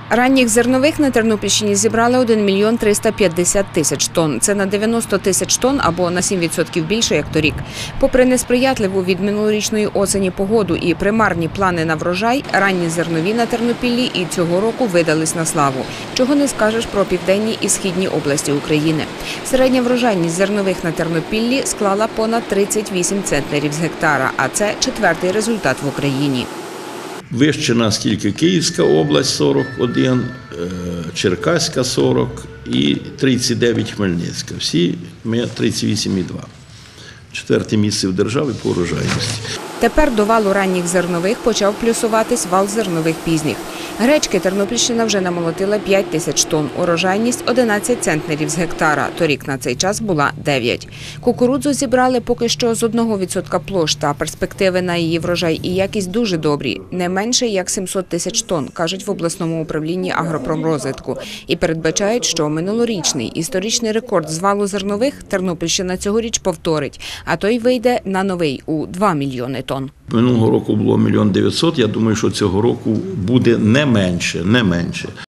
Ранніх зернових на Тернопільщині зібрали 1 мільйон 350 тисяч тонн. Це на 90 тисяч тонн або на 7% більше, як торік. Попри несприятливу від минулорічної осені погоду і примарні плани на врожай, ранні зернові на Тернопіллі і цього року видались на славу. Чого не скажеш про південні і східні області України. Середня врожайність зернових на Тернопіллі склала понад 38 центнерів з гектара, а це четвертий результат в Україні. Вище нас тільки Київська область – 41, Черкаська – 40 і 39 Хмельницька. Всі ми 38,2. Четверте місце в державі по врожайності. Тепер до валу ранніх зернових почав плюсуватись вал зернових пізніх. Гречки Тернопільщина вже намолотила 5 тисяч тонн, урожайність – 11 центнерів з гектара, торік на цей час була 9. Кукурудзу зібрали поки що з 1% площ, та перспективи на її врожай і якість дуже добрі, не менше як 700 тисяч тонн, кажуть в обласному управлінні агропромрозвитку. І передбачають, що минулорічний історичний рекорд з валу зернових Тернопільщина цьогоріч повторить, а той вийде на новий – у 2 мільйони тонн. Минулого року було 1 900 000, я думаю, що цього року буде не менше.